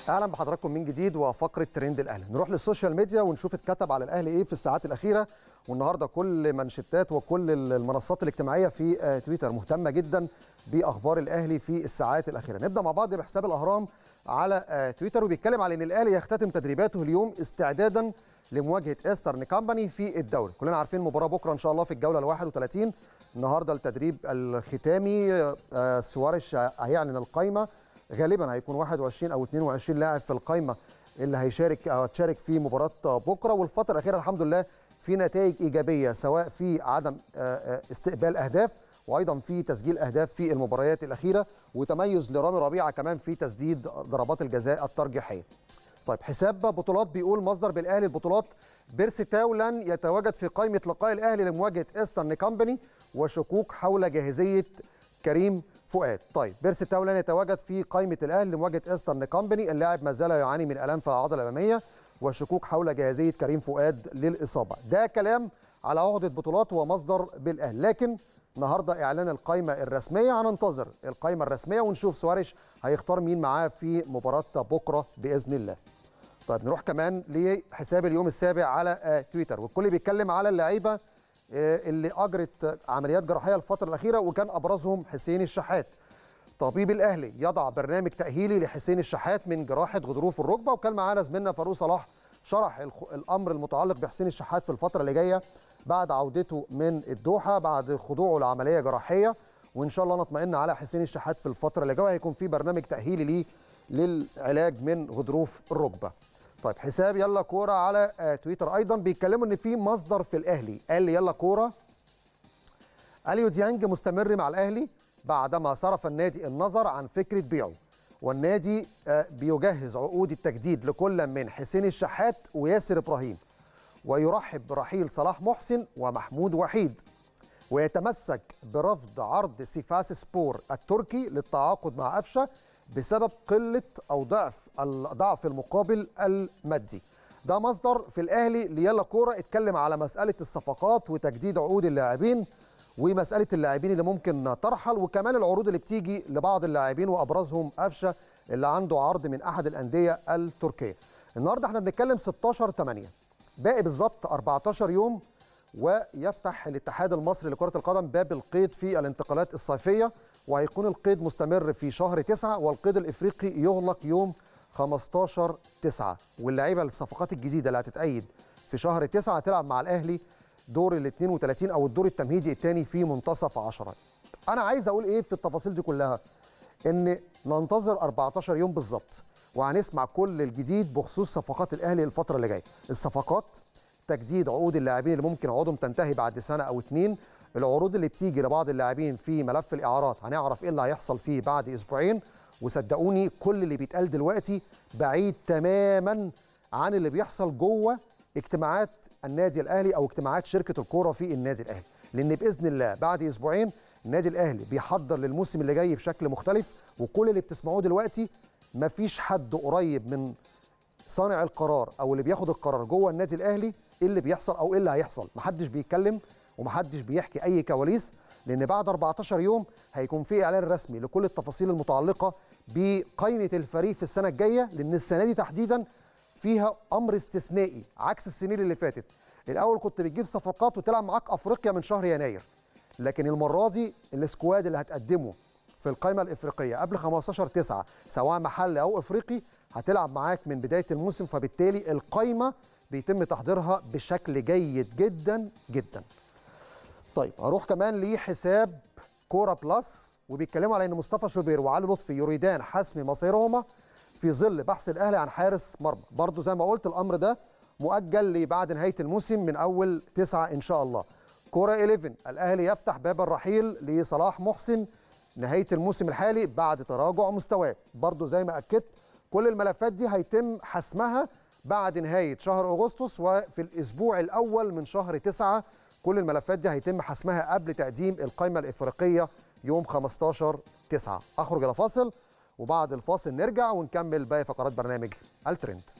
اهلا بحضراتكم من جديد وفقره ترند الاهلي. نروح للسوشيال ميديا ونشوف اتكتب على الاهلي ايه في الساعات الاخيره. والنهارده كل منشطات وكل المنصات الاجتماعيه في تويتر مهتمه جدا باخبار الاهلي في الساعات الاخيره. نبدا مع بعض بحساب الاهرام على تويتر، وبيتكلم على ان الاهلي يختتم تدريباته اليوم استعدادا لمواجهه ايسترن كامباني في الدوري. كلنا عارفين المباراه بكره ان شاء الله في الجوله ال 31. النهارده التدريب الختامي. سواريش هيعلن القائمه، غالبا هيكون 21 او 22 لاعب في القائمه اللي هيشارك او هتشارك في مباراه بكره. والفتره الاخيره الحمد لله في نتائج ايجابيه، سواء في عدم استقبال اهداف وايضا في تسجيل اهداف في المباريات الاخيره، وتميز لرامي ربيعه كمان في تسديد ضربات الجزاء الترجيحيه. طيب، حساب بطولات بيقول مصدر بالاهلي البطولات: بيرسي تاو لن يتواجد في قائمه لقاء الاهلي لمواجهه ايسترن كامباني، وشكوك حول جاهزيه كريم فؤاد. طيب، بيرسي تاو لن يتواجد في قائمه الاهلي لمواجهه ايسترن كامباني، اللاعب ما زال يعاني من الام في العضله الاماميه وشكوك حول جاهزيه كريم فؤاد للاصابه. ده كلام على عقده بطولات ومصدر بالاهلي، لكن النهارده اعلان القائمه الرسميه، هننتظر القائمه الرسميه ونشوف سواريش هيختار مين معاه في مباراه بكره باذن الله. طيب، نروح كمان لحساب اليوم السابع على تويتر، والكل بيتكلم على اللعيبه اللي اجرت عمليات جراحيه الفتره الاخيره، وكان ابرزهم حسين الشحات. طبيب الاهلي يضع برنامج تاهيلي لحسين الشحات من جراحه غضروف الركبه، وكان معانا زميلنا فاروق صلاح شرح الامر المتعلق بحسين الشحات في الفتره اللي جايه بعد عودته من الدوحه بعد خضوعه لعمليه جراحيه. وان شاء الله نطمئن على حسين الشحات في الفتره اللي جايه، هيكون في برنامج تاهيلي ليه للعلاج من غضروف الركبه. طيب، حساب يلا كوره على تويتر ايضا بيتكلموا ان في مصدر في الاهلي قال لي يلا كوره: اليو ديانج مستمر مع الاهلي بعدما صرف النادي النظر عن فكره بيعه، والنادي بيجهز عقود التجديد لكل من حسين الشحات وياسر ابراهيم، ويرحب برحيل صلاح محسن ومحمود وحيد، ويتمسك برفض عرض سيفاس سبور التركي للتعاقد مع أفشة بسبب قلة أو ضعف المقابل المادي. ده مصدر في الأهلي ليلا كورة اتكلم على مسألة الصفقات وتجديد عقود اللاعبين، ومسألة اللاعبين اللي ممكن ترحل، وكمان العروض اللي بتيجي لبعض اللاعبين وأبرزهم أفشة اللي عنده عرض من أحد الأندية التركية. النهارده احنا بنتكلم 16/8، باقي بالظبط 14 يوم ويفتح الاتحاد المصري لكرة القدم باب القيد في الانتقالات الصيفية، وهيكون القيد مستمر في شهر 9، والقيد الإفريقي يغلق يوم 15/9. واللعيبة الصفقات الجديدة اللي هتتأيد في شهر 9 هتلعب مع الأهلي دور ال 32 أو الدور التمهيدي الثاني في منتصف 10. أنا عايز أقول إيه في التفاصيل دي كلها؟ إن ننتظر 14 يوم بالظبط وهنسمع كل الجديد بخصوص صفقات الأهلي الفترة اللي جاية. الصفقات، تجديد عقود اللاعبين اللي ممكن عقودهم تنتهي بعد سنة أو 2، العروض اللي بتيجي لبعض اللاعبين في ملف الإعارات هنعرف إيه اللي هيحصل فيه بعد أسبوعين. وصدقوني كل اللي بيتقال دلوقتي بعيد تماما عن اللي بيحصل جوه اجتماعات النادي الأهلي أو اجتماعات شركة الكورة في النادي الأهلي، لأن بإذن الله بعد أسبوعين النادي الأهلي بيحضر للموسم اللي جاي بشكل مختلف. وكل اللي بتسمعوه دلوقتي مفيش حد قريب من صانع القرار او اللي بياخد القرار جوه النادي الاهلي ايه اللي بيحصل او ايه اللي هيحصل. محدش بيتكلم ومحدش بيحكي اي كواليس، لان بعد 14 يوم هيكون في اعلان رسمي لكل التفاصيل المتعلقه بقائمه الفريق في السنه الجايه، لان السنه دي تحديدا فيها امر استثنائي عكس السنين اللي فاتت. الاول كنت بتجيب صفقات وتلعب معاك افريقيا من شهر يناير، لكن المره دي السكواد اللي هتقدمه في القائمه الافريقيه قبل 15/9 سواء محلي او افريقي هتلعب معاك من بدايه الموسم، فبالتالي القائمه بيتم تحضيرها بشكل جيد جدا جدا. طيب، هروح كمان لحساب كوره بلس، وبيتكلموا على ان مصطفى شوبير وعلي لطفي يريدان حسم مصيرهما في ظل بحث الاهلي عن حارس مرمى. برضو زي ما قلت الامر ده مؤجل لبعد نهايه الموسم من اول 9 ان شاء الله. كوره 11، الاهلي يفتح باب الرحيل لصلاح محسن نهايه الموسم الحالي بعد تراجع مستواه. برضو زي ما اكدت كل الملفات دي هيتم حسمها بعد نهاية شهر أغسطس، وفي الأسبوع الأول من شهر 9 كل الملفات دي هيتم حسمها قبل تقديم القائمة الإفريقية يوم 15/9. أخرج إلى فاصل، وبعد الفاصل نرجع ونكمل باقي فقرات برنامج الترند.